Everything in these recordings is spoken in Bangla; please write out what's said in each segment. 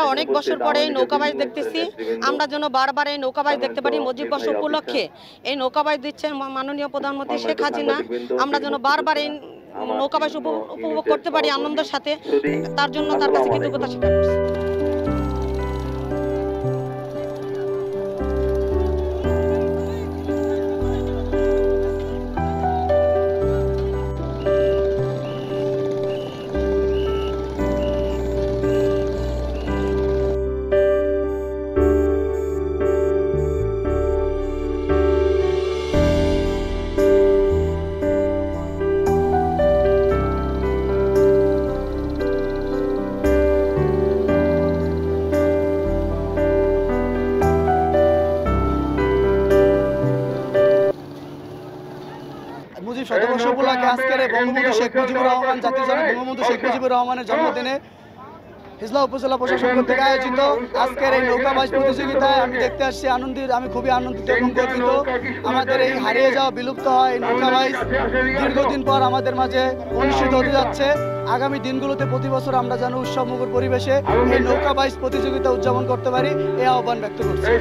অনেক বছর পরে এই নৌকাবাইজ দেখতেছি। আমরা যেন বারবার এই নৌকাবাইজ দেখতে পারি। মুজিব বর্ষ উপলক্ষে এই নৌকাবাইজ দিচ্ছেন মাননীয় প্রধানমন্ত্রী শেখ হাসিনা। আমরা যেন বারবার এই নৌকাবাইজ উপভোগ করতে পারি আনন্দের সাথে। তার জন্য তার কাছে কৃতজ্ঞতা স্বীকার করছি। মুজিব শতবর্ষ উপলক্ষে আজকের বঙ্গবন্ধু শেখ মুজিবুর রহমান জাতির জনক বঙ্গবন্ধু শেখ মুজিবুর রহমানের জন্মদিনে হিজলা উপজেলা প্রশাসন কর্তৃক আয়োজিত আজকের এই নৌকাবাইজ প্রতিযোগিতায় আমি দেখতে আসছি আমি খুবই আনন্দিত এবং গর্বিত। আমাদের এই হারিয়ে যাওয়া বিলুপ্ত হয় এই নৌকাবাইজ দীর্ঘদিন পর আমাদের মাঝে অনুষ্ঠিত হতে যাচ্ছে। আগামী দিনগুলোতে প্রতি বছর আমরা যেন উৎসবমুখর পরিবেশে এই নৌকাবাইজ প্রতিযোগিতা উদযাপন করতে পারি এই আহ্বান ব্যক্ত করছি।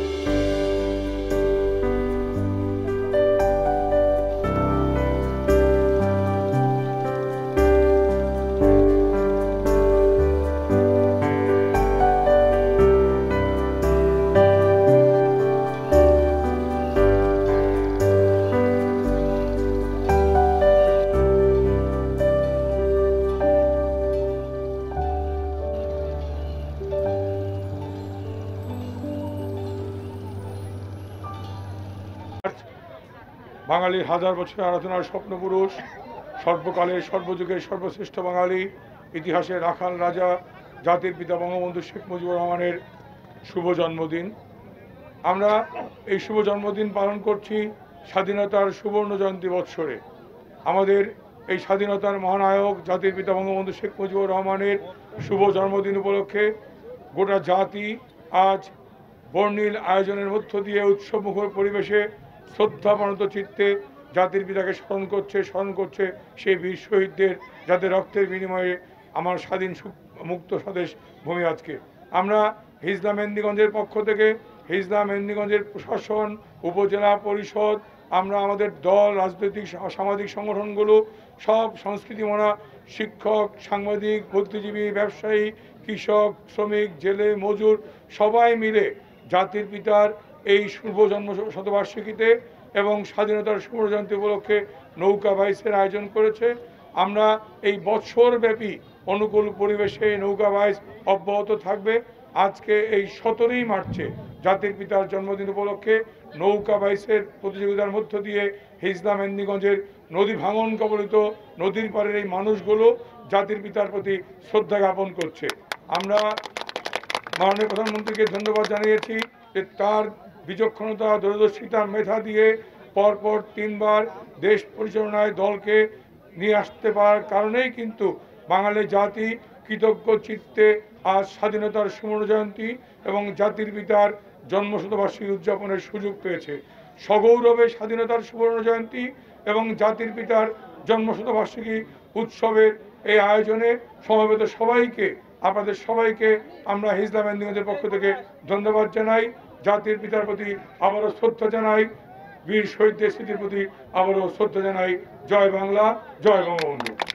বাঙালির হাজার বছরের আরাধনার স্বপ্নপুরুষ, সর্বকালের সর্বযুগের সর্বশ্রেষ্ঠ বাঙালি, ইতিহাসের রাখাল রাজা, জাতির পিতা বঙ্গবন্ধু শেখ মুজিবুর রহমানের শুভ জন্মদিন। আমরা এই শুভ জন্মদিন পালন করছি স্বাধীনতার সুবর্ণ জয়ন্তী বৎসরে। আমাদের এই স্বাধীনতার মহানায়ক জাতির পিতা বঙ্গবন্ধু শেখ মুজিবুর রহমানের শুভ জন্মদিন উপলক্ষে গোটা জাতি আজ বর্ণিল আয়োজনের মধ্য দিয়ে উৎসবমুখর পরিবেশে শ্রদ্ধাপ্রণত চিত্তে জাতির পিতাকে স্মরণ করছে সেই বীর শহীদদের, যাদের রক্তের বিনিময়ে আমার স্বাধীন মুক্ত স্বদেশ ভূমি। আজকে আমরা হিজলা মেহেন্দিগঞ্জের পক্ষ থেকে হিজলা মেহেন্দিগঞ্জের প্রশাসন, উপজেলা পরিষদ, আমরা আমাদের দল, রাজনৈতিক সামাজিক সংগঠনগুলো, সব সংস্কৃতিমনা, শিক্ষক, সাংবাদিক, বুদ্ধিজীবী, ব্যবসায়ী, কৃষক, শ্রমিক, জেলে, মজুর সবাই মিলে জাতির পিতার এই শুভ জন্ম শতবার্ষিকীতে এবং স্বাধীনতার সুবর্ণ জয়ন্তী উপলক্ষে নৌকা বাইচের আয়োজন করেছে। আমরা এই বছরব্যাপী অনুকূল পরিবেশে নৌকা বাইচ অব্যাহত থাকবে। আজকে এই 17ই মার্চে জাতির পিতার জন্মদিন উপলক্ষে নৌকা বাইচের প্রতিযোগিতার মধ্য দিয়ে হিজলা মেহেন্দিগঞ্জের নদী ভাঙন কবলিত নদীর পাড়ের এই মানুষগুলো জাতির পিতার প্রতি শ্রদ্ধা জ্ঞাপন করছে। আমরা মাননীয় প্রধানমন্ত্রীকে ধন্যবাদ জানিয়েছি যে তার বিচক্ষণতা, দূরদর্শিতা, মেধা দিয়ে পরপর 3 বার দেশ পরিচালনায় দলকে নিয়ে আসতে পারার কারণেই কিন্তু বাঙালি জাতি কৃতজ্ঞ চিত্তে আজ স্বাধীনতার সুবর্ণ জয়ন্তী এবং জাতির পিতার জন্মশতবার্ষিকী উদযাপনের সুযোগ পেয়েছে। সগৌরবে স্বাধীনতার সুবর্ণ জয়ন্তী এবং জাতির পিতার জন্মশতবার্ষিকী উৎসবের এই আয়োজনে সমবেত সবাইকে, আপনাদের সবাইকে আমরা হিজলা মেহেন্দিগঞ্জের পক্ষ থেকে ধন্যবাদ জানাই। জাতির পিতার প্রতি আবারও শ্রদ্ধা জানাই, বীর শহীদদের স্মৃতির প্রতি আবারও শ্রদ্ধা জানাই। জয় বাংলা, জয় বঙ্গবন্ধু।